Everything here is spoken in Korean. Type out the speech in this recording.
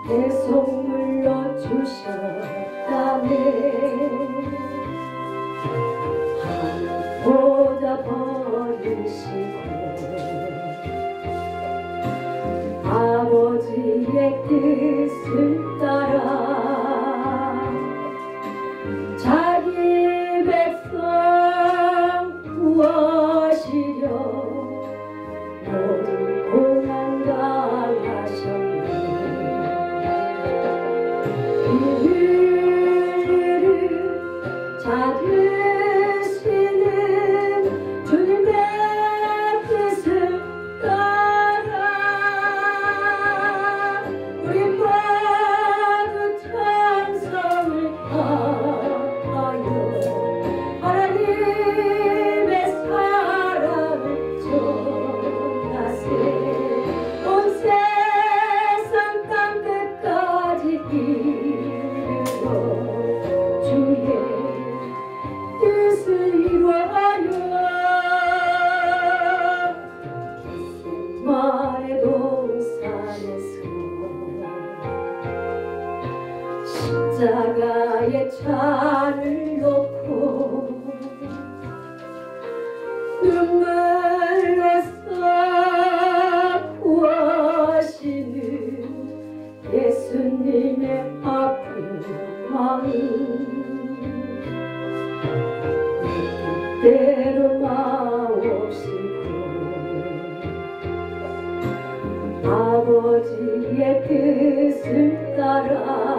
계속 물러주셨다네. 하늘보다 버리시고 아버지의 뜻을 따라 자기 백성 구하시려 모든 고난 당하셨네. 이를 찾으시는 주님의 뜻을 따라 우리 모두 찬송을 하여 하나님의 사랑을 전하세. 온 세상 땅끝까지 이르러 주의 뜻을 이루하여 겟세마네 동산에서 십자가의 잔을 놓고 눈물로써 구하시는 예수님의 아픈 마음 내 뜻대로 마옵시고 아버지의 뜻을 따라